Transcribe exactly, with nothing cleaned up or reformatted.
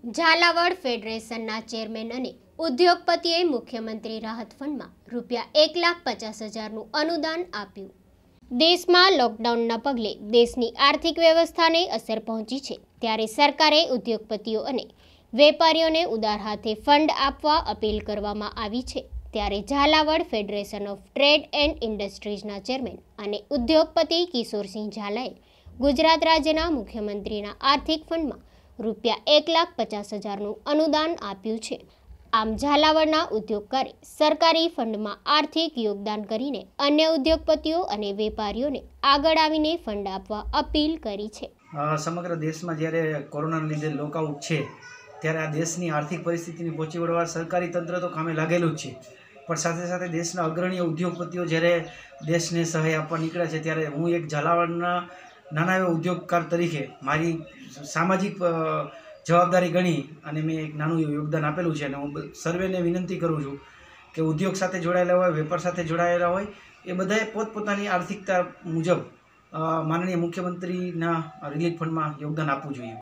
Jhalawad ફેડરેશનના chairman અને ઉદ્યોગપતિએ મુખ્યમંત્રી રાહત ફંડમાં રૂપિયા એક લાખ પચાસ હજારનું અનુદાન આપ્યું। દેશમાં લોકડાઉનના પગલે દેશની આર્થિક વ્યવસ્થાને અસર પહોંચી છે, ત્યારે સરકારે ઉદ્યોગપતિઓ અને વેપારીઓને ઉદાર હાથે ફંડ આપવા અપીલ કરવામાં આવી છે। ત્યારે Jhalawad federation of trade and ઇન્ડસ્ટ્રીઝના ચેરમેન અને ઉદ્યોગપતિ કિશોરસિંહ ઝાલાએ ગુજરાત રાજ્યના મુખ્યમંત્રીના આર્થિક ફંડમાં રૂપિયા એક લાખ પચાસ હજારનું અનુદાન આપ્યું છે। આમ ઝાલાવાડના ઉદ્યોગકારે સરકારી ફંડમાં આર્થિક યોગદાન કરીને અન્ય ઉદ્યોગપતિઓ અને વેપારીઓને આગળ આવીને ફંડ આપવા અપીલ કરી છે। સમગ્ર દેશમાં જ્યારે કોરોનાના લીધે લોકઆઉટ છે, ત્યારે આ દેશની આર્થિક પરિસ્થિતિને પહોંચી વળવા સરકારી તંત્ર તો કામે લાગેલું જ છે, પણ સાથે સાથે દેશના અગ્રણી ઉદ્યોગપતિઓ જ્યારે દેશને સહાય આપવા નીકળ્યા છે, ત્યારે હું એક ઝાલાવાડના નાના એવા ઉદ્યોગકાર તરીકે મારી સામાજિક જવાબદારી ગણી અને મેં એક નાનું એવું યોગદાન આપેલું છે। અને હું સર્વેને વિનંતી કરું છું કે ઉદ્યોગ સાથે જોડાયેલા હોય, વેપાર સાથે જોડાયેલા હોય, એ બધાએ પોતપોતાની આર્થિકતા મુજબ માનનીય મુખ્યમંત્રીના રિલીફ ફંડમાં યોગદાન આપવું જોઈએ।